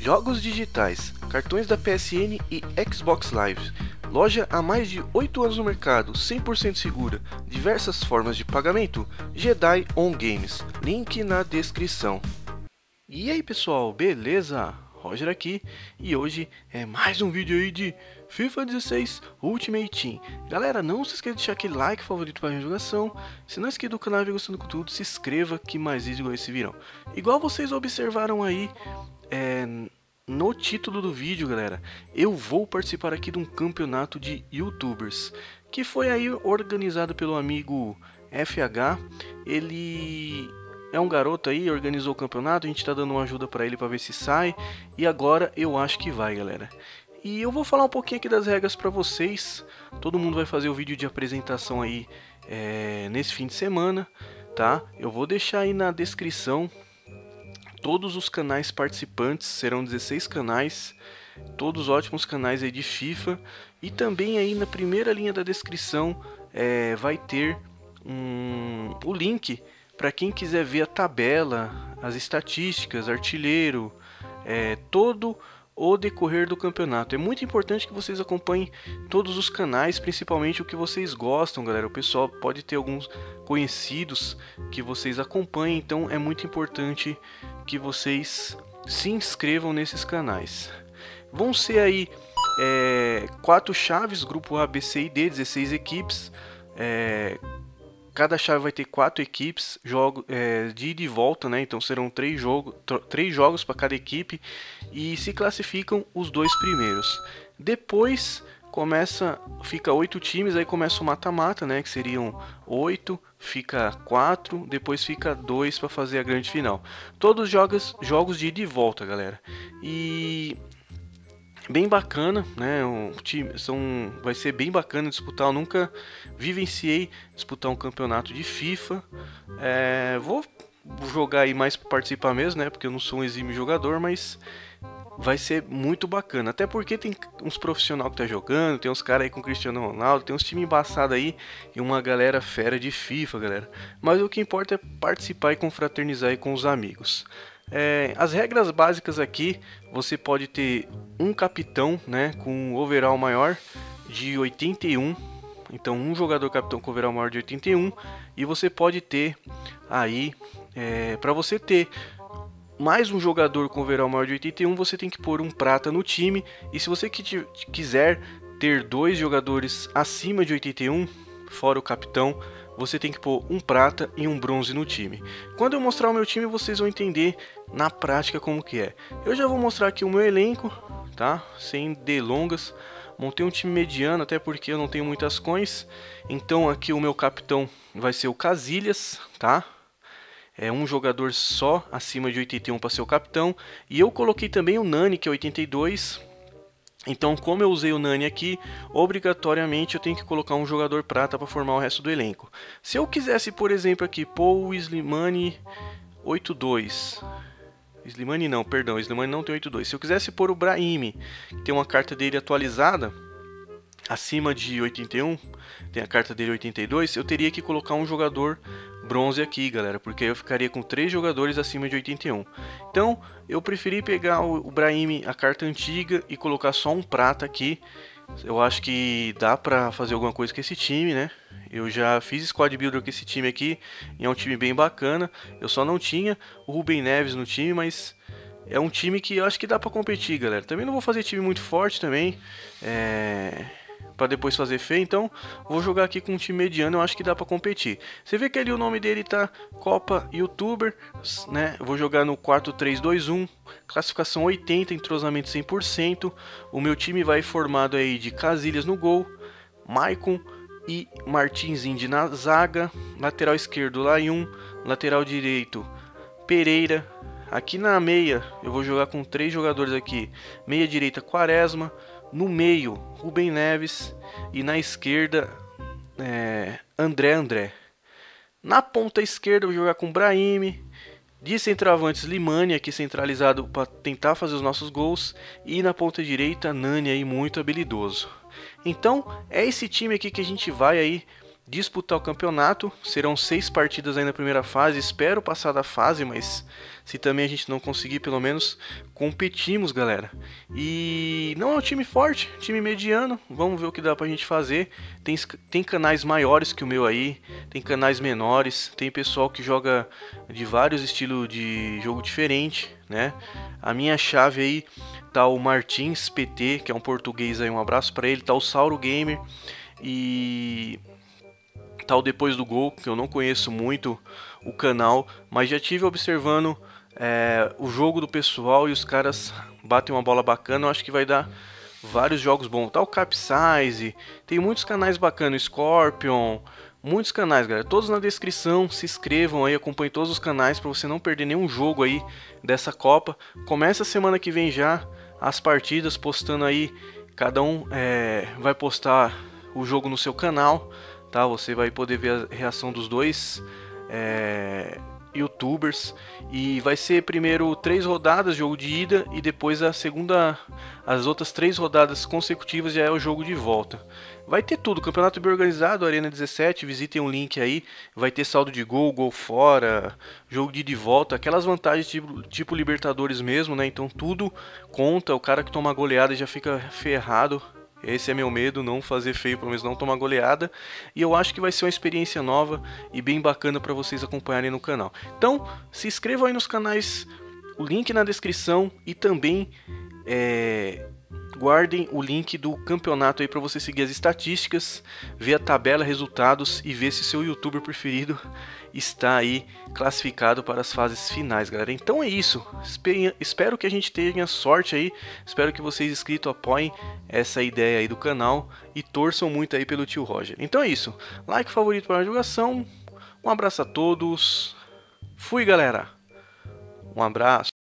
Jogos digitais, cartões da PSN e Xbox Live. Loja há mais de 8 anos no mercado, 100% segura, diversas formas de pagamento, Jedi On Games, link na descrição. E aí pessoal, beleza? Roger aqui, e hoje é mais um vídeo aí de FIFA 16 Ultimate Team. Galera, não se esqueça de deixar aquele like favorito para a divulgação. Se não é inscrito no canal e vem gostando do conteúdo, se inscreva que mais vídeos igual esse virão. Igual vocês observaram aí, no título do vídeo, galera, eu vou participar aqui de um campeonato de youtubers que foi aí organizado pelo amigo FH. Ele é um garoto aí, organizou o campeonato, a gente tá dando uma ajuda pra ele pra ver se sai, e agora eu acho que vai, galera. E eu vou falar um pouquinho aqui das regras pra vocês. Todo mundo vai fazer o vídeo de apresentação aí nesse fim de semana, tá? Eu vou deixar aí na descrição todos os canais participantes, serão 16 canais, todos ótimos canais aí de FIFA. E também aí na primeira linha da descrição vai ter o link para quem quiser ver a tabela, as estatísticas, artilheiro, todo o decorrer do campeonato. É muito importante que vocês acompanhem todos os canais, principalmente o que vocês gostam, galera. O pessoal pode ter alguns conhecidos que vocês acompanhem, então é muito importante que vocês se inscrevam nesses canais. Vão ser aí 4 chaves, grupo A, B, C e D, 16 equipes. Cada chave vai ter 4 equipes, de ida e volta, né? Então serão 3 jogos para cada equipe e se classificam os 2 primeiros. Depois fica 8 times, aí começa o mata-mata, né? Que seriam 8, fica 4, depois fica 2 para fazer a grande final. Todos jogos de ida e volta, galera. E bem bacana, né? Vai ser bem bacana disputar. Eu nunca vivenciei disputar um campeonato de FIFA. Vou jogar aí mais para participar mesmo, né? Porque eu não sou um exímio jogador, mas vai ser muito bacana. Até porque tem uns profissionais que tá jogando, tem uns caras aí com Cristiano Ronaldo, tem uns times embaçados aí e uma galera fera de FIFA, galera. Mas o que importa é participar e confraternizar aí com os amigos. As regras básicas aqui, você pode ter um capitão, né, com overall maior de 81, então um jogador capitão com overall maior de 81, e você pode ter aí, para você ter mais um jogador com overall maior de 81, você tem que pôr um prata no time, e se você quiser ter 2 jogadores acima de 81, fora o capitão, você tem que pôr um prata e um bronze no time. Quando eu mostrar o meu time, vocês vão entender na prática como que é. Eu já vou mostrar aqui o meu elenco, tá? Sem delongas. Montei um time mediano, até porque eu não tenho muitas coins. Então aqui o meu capitão vai ser o Casillas, tá? É um jogador só acima de 81 para ser o capitão. E eu coloquei também o Nani, que é 82. Então, como eu usei o Nani aqui, obrigatoriamente eu tenho que colocar um jogador prata para formar o resto do elenco. Se eu quisesse, por exemplo, aqui pôr o Slimani 82. Slimani não, perdão, Slimani não tem 82. Se eu quisesse pôr o Brahim, que tem uma carta dele atualizada, acima de 81, tem a carta dele 82, eu teria que colocar um jogador bronze aqui, galera, porque aí eu ficaria com 3 jogadores acima de 81. Então, eu preferi pegar o Brahim, a carta antiga, e colocar só um prata aqui. Eu acho que dá pra fazer alguma coisa com esse time, né? Eu já fiz squad builder com esse time aqui, e é um time bem bacana. Eu só não tinha o Rubem Neves no time, mas é um time que eu acho que dá pra competir, galera. Também não vou fazer time muito forte também, para depois fazer feio, então vou jogar aqui com um time mediano, eu acho que dá para competir. Você vê que ali o nome dele tá Copa Youtuber, né? Eu vou jogar no 4-3-2-1, classificação 80, entrosamento 100%. O meu time vai formado aí de Casillas no gol, Maicon e Martins Indy na zaga, lateral esquerdo Layun, lateral direito Pereira. Aqui na meia eu vou jogar com 3 jogadores aqui, meia direita Quaresma, no meio Rubem Neves e na esquerda André. Na ponta esquerda eu vou jogar com Brahim, de centroavante Slimani aqui centralizado para tentar fazer os nossos gols, e na ponta direita Nani aí muito habilidoso. Então é esse time aqui que a gente vai aí disputar o campeonato. Serão 6 partidas aí na primeira fase, espero passar da fase, mas se também a gente não conseguir, pelo menos competimos, galera. E não é um time forte, time mediano, vamos ver o que dá pra gente fazer. Tem canais maiores que o meu aí, tem canais menores, tem pessoal que joga de vários estilos de jogo diferente, né? A minha chave aí tá o Martins PT, que é um português aí, um abraço pra ele, tá o Sauro Gamer e tá o Depois do Gol, que eu não conheço muito o canal, mas já tive observando o jogo do pessoal e os caras batem uma bola bacana. Eu acho que vai dar vários jogos bons. Tá o Capsize, tem muitos canais bacanas, Scorpion, muitos canais, galera. Todos na descrição, se inscrevam aí, acompanhem todos os canais para você não perder nenhum jogo aí dessa Copa. Começa a semana que vem já as partidas, postando aí, cada um vai postar o jogo no seu canal. Tá, você vai poder ver a reação dos dois YouTubers, e vai ser primeiro 3 rodadas, jogo de ida, e depois as outras 3 rodadas consecutivas já é o jogo de volta. Vai ter tudo, campeonato bem organizado, Arena 17, visitem o link aí, vai ter saldo de gol, gol fora, jogo de ida e volta, aquelas vantagens tipo Libertadores mesmo, né? Então tudo conta, o cara que toma goleada já fica ferrado. Esse é meu medo, não fazer feio, pelo menos não tomar goleada. E eu acho que vai ser uma experiência nova e bem bacana para vocês acompanharem no canal. Então, se inscrevam aí nos canais, o link na descrição, e também guardem o link do campeonato aí para você seguir as estatísticas, ver a tabela, resultados e ver se seu youtuber preferido está aí classificado para as fases finais, galera. Então é isso, espero que a gente tenha sorte aí, espero que vocês inscritos apoiem essa ideia aí do canal e torçam muito aí pelo tio Roger. Então é isso, like, favorito para a divulgação, um abraço a todos, fui galera, um abraço.